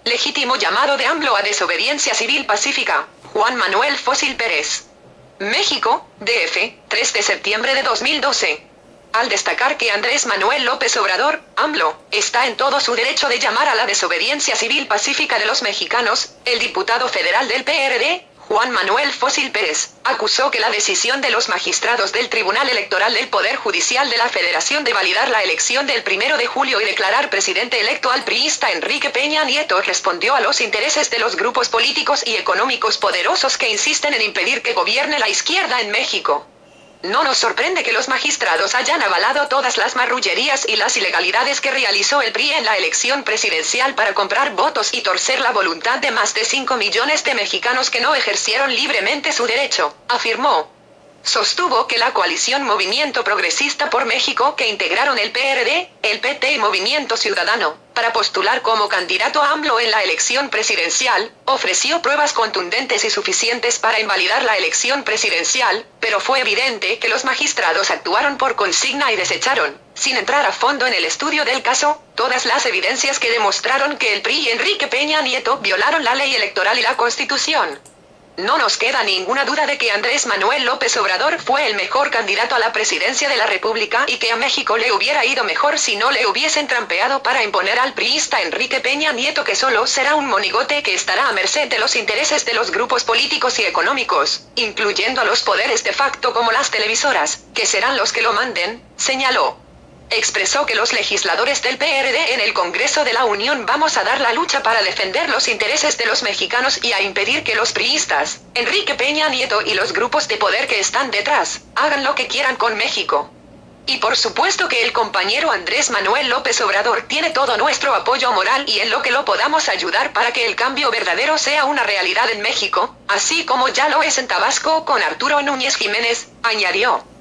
Legítimo llamado de AMLO a desobediencia civil pacífica. Juan Manuel Fósil Pérez. México, DF, 3 de septiembre de 2012. Al destacar que Andrés Manuel López Obrador, AMLO, está en todo su derecho de llamar a la desobediencia civil pacífica de los mexicanos, el diputado federal del PRD, Juan Manuel Fósil Pérez, acusó que la decisión de los magistrados del Tribunal Electoral del Poder Judicial de la Federación de validar la elección del 1 de julio y declarar presidente electo al priista Enrique Peña Nieto respondió a los intereses de los grupos políticos y económicos poderosos que insisten en impedir que gobierne la izquierda en México. No nos sorprende que los magistrados hayan avalado todas las marrullerías y las ilegalidades que realizó el PRI en la elección presidencial para comprar votos y torcer la voluntad de más de 5 millones de mexicanos que no ejercieron libremente su derecho, afirmó. Sostuvo que la coalición Movimiento Progresista por México que integraron el PRD, el PT y Movimiento Ciudadano, para postular como candidato a AMLO en la elección presidencial, ofreció pruebas contundentes y suficientes para invalidar la elección presidencial, pero fue evidente que los magistrados actuaron por consigna y desecharon, sin entrar a fondo en el estudio del caso, todas las evidencias que demostraron que el PRI y Enrique Peña Nieto violaron la ley electoral y la Constitución. No nos queda ninguna duda de que Andrés Manuel López Obrador fue el mejor candidato a la presidencia de la República y que a México le hubiera ido mejor si no le hubiesen trampeado para imponer al priista Enrique Peña Nieto que solo será un monigote que estará a merced de los intereses de los grupos políticos y económicos, incluyendo a los poderes de facto como las televisoras, que serán los que lo manden, señaló. Expresó que los legisladores del PRD en el Congreso de la Unión vamos a dar la lucha para defender los intereses de los mexicanos y a impedir que los priistas, Enrique Peña Nieto y los grupos de poder que están detrás, hagan lo que quieran con México. Y por supuesto que el compañero Andrés Manuel López Obrador tiene todo nuestro apoyo moral y en lo que lo podamos ayudar para que el cambio verdadero sea una realidad en México, así como ya lo es en Tabasco con Arturo Núñez Jiménez, añadió.